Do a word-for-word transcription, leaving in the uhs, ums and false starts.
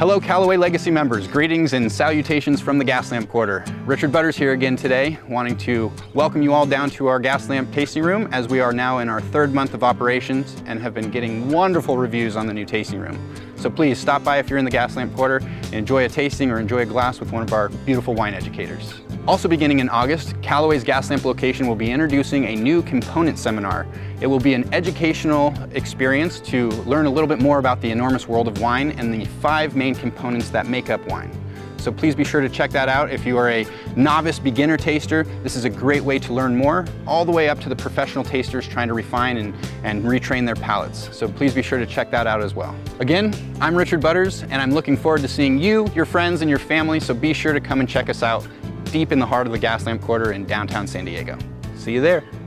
Hello Callaway Legacy members, greetings and salutations from the Gaslamp Quarter. Richard Butters here again today, wanting to welcome you all down to our Gaslamp tasting room as we are now in our third month of operations and have been getting wonderful reviews on the new tasting room. So please stop by if you're in the Gaslamp Quarter and enjoy a tasting or enjoy a glass with one of our beautiful wine educators. Also beginning in August, Callaway's Gaslamp location will be introducing a new component seminar. It will be an educational experience to learn a little bit more about the enormous world of wine and the five main components that make up wine. So please be sure to check that out. If you are a novice beginner taster, this is a great way to learn more, all the way up to the professional tasters trying to refine and, and retrain their palates. So please be sure to check that out as well. Again, I'm Richard Butters, and I'm looking forward to seeing you, your friends, and your family, so be sure to come and check us out deep in the heart of the Gaslamp Quarter in downtown San Diego. See you there.